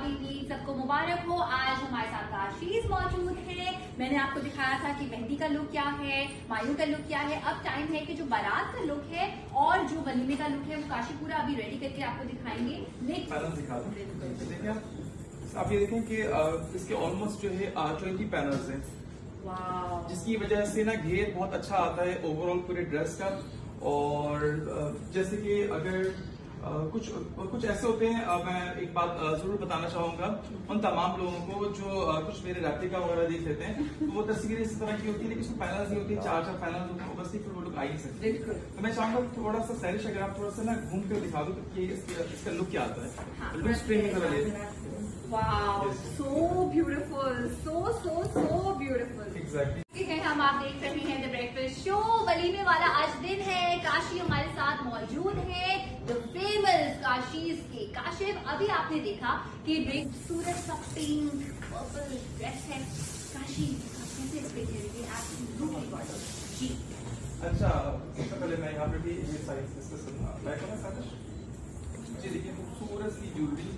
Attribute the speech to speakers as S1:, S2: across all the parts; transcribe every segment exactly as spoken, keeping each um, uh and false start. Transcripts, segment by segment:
S1: शादी ईद सबको मुबारक हो। आज हमारे साथ काशीज मौजूद है। मैंने आपको दिखाया था कि मेहंदी का लुक क्या है, मायूं का लुक क्या है। अब टाइम है कि जो बारात का लुक है और जो वलीमे का लुक है वो काशी पूरा अभी रेडी करके आपको दिखाएंगे।
S2: देखिए आप ये देखें कि इसके ऑलमोस्ट जो है ट्वेंटी पैनल्स हैं, जिसकी वजह से ना घेर बहुत अच्छा आता है ओवरऑल पूरे ड्रेस का। और जैसे कि अगर कुछ कुछ ऐसे होते हैं, मैं एक बात जरूर बताना चाहूंगा उन तमाम लोगों को जो कुछ मेरे रेप्लिका वगैरह देख लेते हैं, तो वो तस्वीरें इस तरह की होती है लेकिन उसमें पैनल्स नहीं होती है, चार चार पैनल्स होते हैं, बस फिर वो लोग आ ही नहीं सकते। तो मैं चाहूंगा थोड़ा सा स्टाइलिश अगर आप थोड़ा सा ना घूम के दिखा दो कि इसका लुक क्या आता है। बिल्कुल स्ट्रेट की तरह।
S1: Wow, yes. so beautiful, so so so beautiful.
S2: Exactly.
S1: है हम आप देख रहे हैं द ब्रेकफास्ट शो। वलीमे वाला आज दिन है। काशी हमारे साथ मौजूद है, द फेमस काशीज के काशिफ। अभी आपने देखा कि खूबसूरत सा पिंक पर्पल ड्रेस है। काशी कैसे स्पेशलिटी आप जी।
S2: अच्छा, सबसे पहले मैं यहाँ पे भी ये साइज डिस्कस करना बैठ करना चाहता। जी देखिए, खूबसूरत सी ज्वेलरी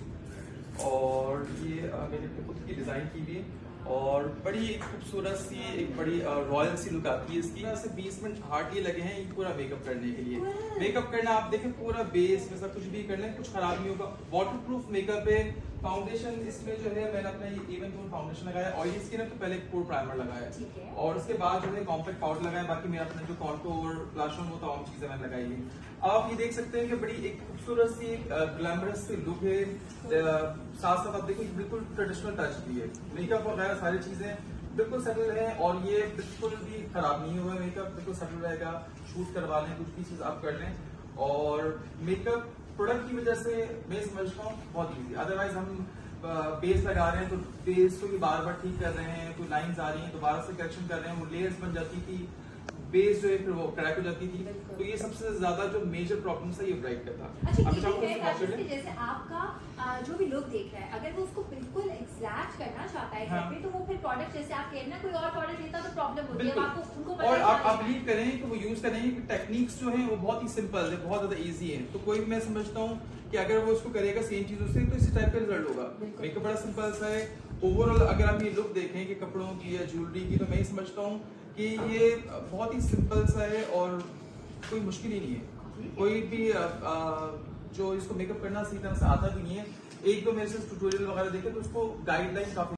S2: और ये मेरे खुद की डिजाइन की भी और बड़ी खूबसूरत सी एक बड़ी रॉयल सी लुक आती है इसकी। यहाँ से बीस मिनट हार्डली लगे हैं पूरा मेकअप करने के लिए। मेकअप करना आप देखें पूरा बेस वैसा कुछ भी कर लें, कुछ खराब नहीं होगा। वाटरप्रूफ मेकअप है। फाउंडेशन इसमें जो है मैंने अपना ये इवन टोन फाउंडेशन लगाया। ऑयली स्किन है तो पहले कोर प्राइमर लगाया और उसके बाद जो है कॉम्पैक्ट पाउडर लगाया। बाकी मेरा अपना जो कॉन्टूर ब्लश ऑन वो तमाम चीजें मैंने लगाई है। आप ये देख सकते हैं कि बड़ी एक खूबसूरत सी ग्लैमरस सी लुक है। साथ साथ आप देखो बिल्कुल ट्रेडिशनल टच भी है। मेकअप वगैरह सारी चीजें बिल्कुल सेटल है और ये बिल्कुल भी खराब नहीं हुआ। मेकअप बिल्कुल सेटल रहेगा। शूट करवा लें, कुछ भी चीज आप कर लें। और मेकअप प्रोडक्ट की वजह से मैं समझता हूँ बहुत इजी। अदरवाइज हम बेस लगा रहे हैं तो बेस को भी बार बार ठीक कर रहे हैं, कोई लाइंस आ रही हैं दोबारा से करेक्शन कर रहे हैं, वो लेयर्स बन जाती थी, बेस जो है फिर वो क्रैक हो जाती थी। तो ये सबसे ज्यादा जो मेजर प्रॉब्लम है ये ब्राइट का था।
S1: अच्छा, ये है जैसे आपका जो भी लोग देख रहा है अगर वो उसको बिल्कुल एग्जैक्ट करना चाहता है घर पे, तो वो फिर प्रोडक्ट जैसे आप कहना कोई और प्रोडक्ट लेता तो प्रॉब्लम होती है। आपको उनको
S2: और आप आप बिलीव करें कि वो यूज करेंगे कि टेक्निक्स जो है वो बहुत ही सिंपल है, बहुत ज्यादा इजी है। तो कोई मैं समझता हूँ कि अगर वो उसको करेगा सेम चीजों से तो इसी टाइप का रिजल्ट होगा। मेकअप बड़ा सिंपल सा है। ओवरऑल अगर आप ये लुक देखें कि कपड़ों की या ज्वेलरी की, तो मैं समझता हूँ कि ये बहुत ही सिंपल सा है और कोई मुश्किल ही नहीं है। कोई भी आ, आ, जो इसको मेकअप करना सही तरह से आता भी नहीं है, एक दो मेरे से ट्यूटोरियल वगैरह देखे तो उसको गाइडलाइन काफी